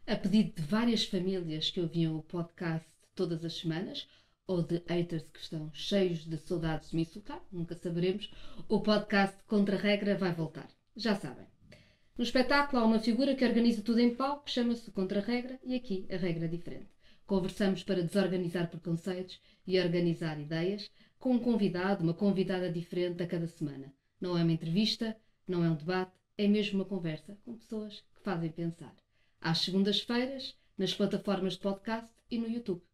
A pedido de várias famílias que ouviam o podcast todas as semanas, ou de haters que estão cheios de saudades de me insultar, nunca saberemos, o podcast Contra a Regra vai voltar. Já sabem. No espetáculo há uma figura que organiza tudo em palco, que chama-se Contra a Regra, e aqui a regra é diferente. Conversamos para desorganizar preconceitos e organizar ideias, com um convidado, uma convidada diferente a cada semana. Não é uma entrevista, não é um debate, é mesmo uma conversa com pessoas que fazem pensar. Às segundas-feiras, nas plataformas de podcast e no YouTube.